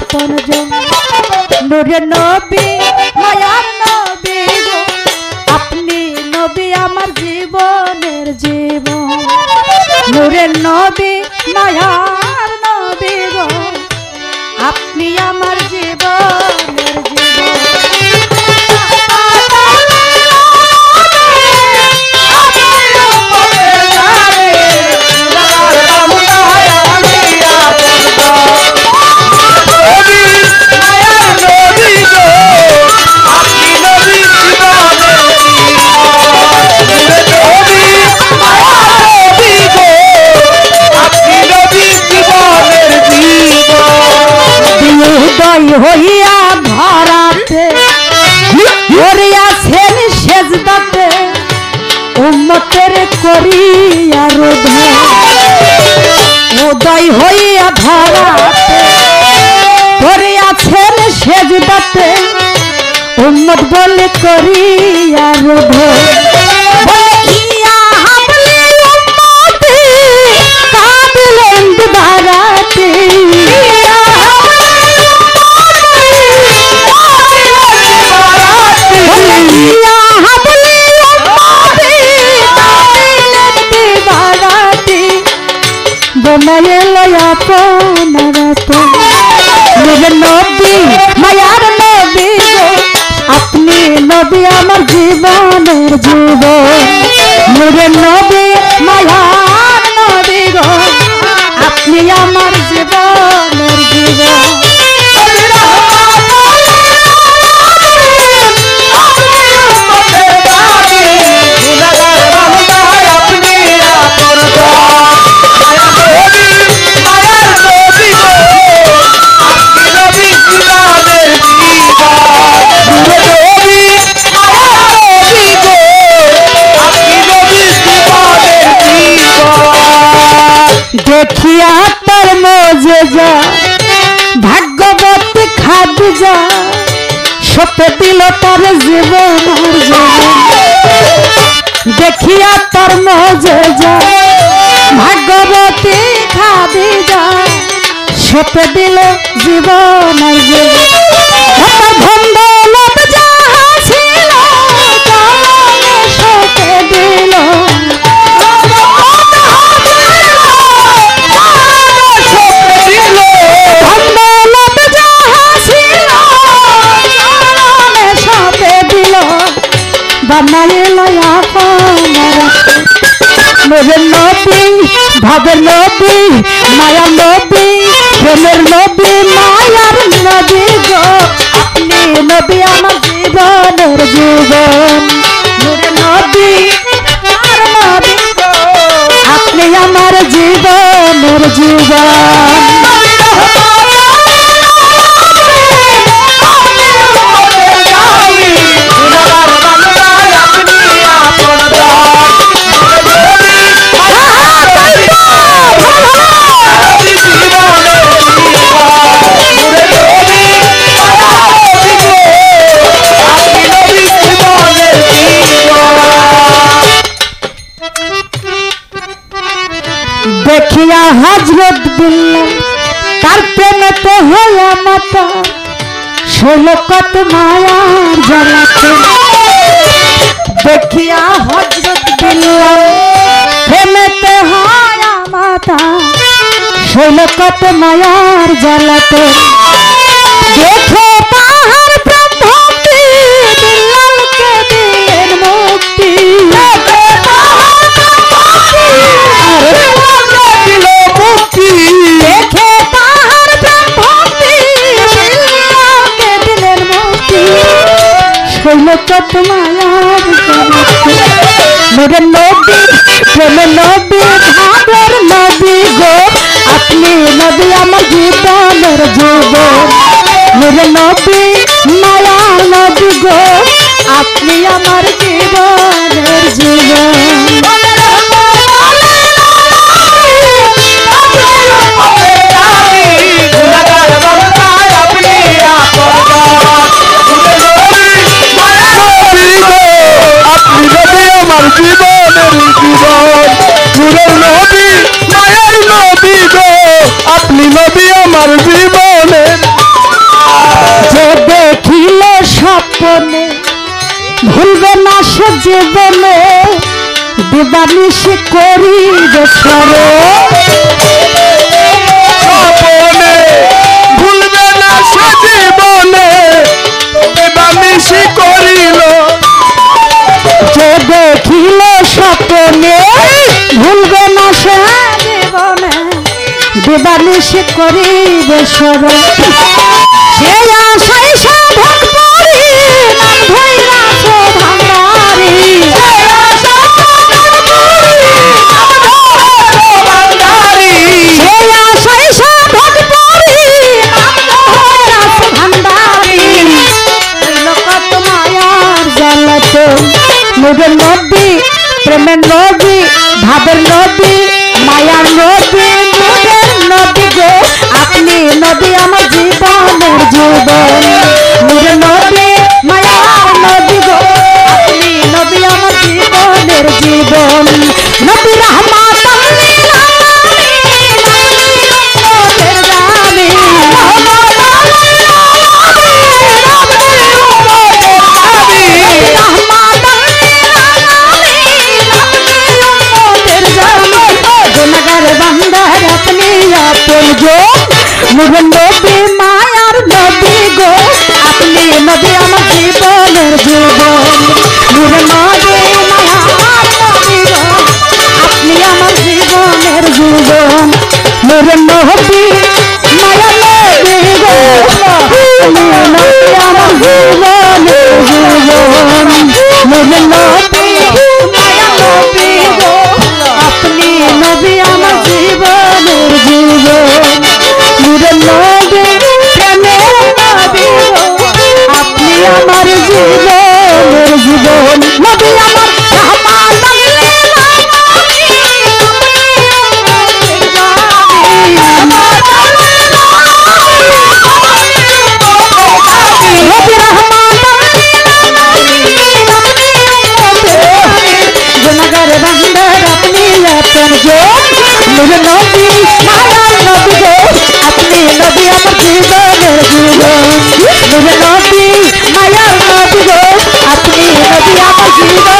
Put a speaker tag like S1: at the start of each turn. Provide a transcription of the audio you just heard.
S1: আপন জন নূরের নবী মায়ার নবী গো আপনি নবী আমার জীবনের জীবন নূরের নবী মায়ার নবী গো আপনি আমার জীবনের জীবন হইয়া ধরাতে করিয়াছেন সেজদাতে উম্মতের করিয়া রোধ উদয় হইয়া ধরাতে করিয়াছেন সেজদাতে উম্মত বলে করিয়া রোধ নবী মায়ার নবী গো আপনি নবী আমার জীবনের জীবন নূরের নবী মায়ার নবী গো আপনি আমার জীবনের জীবন দেখিয়া তার মজেজা ভাগ্যবতী খাদিজা সপে দিল তার জীবন দেখিয়া তার মজেজা ভাগ্যবতী খাদিজা সপে দিল জীবন ভন্ড ছিল সপে দিল নূরের নবী ভাবের নবী মায়ার নবী প্রেমের নবী মায়ার নবী গো আপনি নবী আমার জীবনের জীবন নূরের নবী আর নবী গো আপনি আমার জীবনের জীবন দেখিয়া হযরত বিল্লাল তার প্রেমেতে হইয়া মাতা ষোলকত মায়ার জ্বালাতে দেখিয়া হযরত বিল্লাল প্রেমেতে হইয়া মাতা ষোলকত মায়ার জ্বালাতে দেখো পাহাড় ব্রহ্মটি বিল্লালকে দিলেন মুক্তি দেখে পাহাড় ব্রহ্মটি বিল্লালকে দিলেন মুক্তি ষোলকত মায়ার জ্বালাতে নূরের নবী প্রেমের নবী ভাবের নবী গো আপনি নবী আমার জীবনের জীবন নূরের নবী মায়ার নবী গো আপনি আমার জীবনের জীবন
S2: আপনি নবী আমার জীবনের
S1: ভুলবে না সে জীবনে দিবানিশি করিবে স্মরণ
S2: স্বপনে ভুলবে না সে জীবনে দিবানিশি করিল
S1: যে দেখিল স্বপ্নে ভুলবে না সে জীবনে দিবানিশি করিবে স্মরণ সে আশায় সাধক পরি নাম ধৈরাছ ভাঙারি সে আশায় সাধক পরি নাম ধৈরাছ ভাঙারি লোকত মায়ার জ্বালাত নূরের নদী প্রেমের নদী ভাবের নদী মায়ার নদী নূরের নদী গো আপনি নদী আমার জীবনের জীবন নূরের নদী মায়ার নদী গো আপনি নদী আমার জীবনের জীবন নদী রহমান নূরের নদী মায়ার নদী গো আপনি নদী আমার জীবনের জীবন নূরের নদী মায়ার নদী গো আপনি আমার জীবনের জীবন নূরের নদী মায়ার নদী গো আপনি নদী আমার জীবনের জীবন নূরের নদী মায়ার নদী গো আপনি নদী আমার জীবনের জীবন নূরের নদী প্রেমের নদী আপনি আমার জীবনের জীবন নদী আমার রহমান জনগর বন্দর আপনি আপন জো নূরের নদী মায়ার নদী গো আপনি নদী আমার জীবনের জীবন নূরের নদী মায়ার নদী গো আপনি নদী আমার জীবন